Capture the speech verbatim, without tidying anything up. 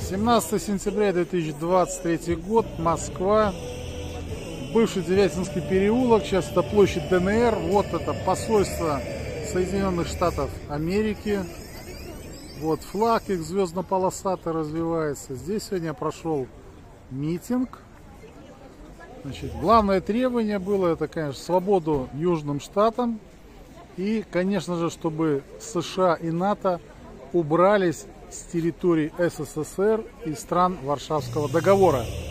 семнадцатое сентября две тысячи двадцать третий год, Москва, бывший Девятинский переулок, сейчас это площадь Дэ Эн Эр, вот это посольство Соединенных Штатов Америки, вот флаг их звездно-полосатый развивается. Здесь сегодня прошел митинг. Значит, главное требование было, это, конечно, свободу Южным Штатам и, конечно же, чтобы США и НАТО убрались с территории Эс Эс Эс Эр и стран Варшавского договора.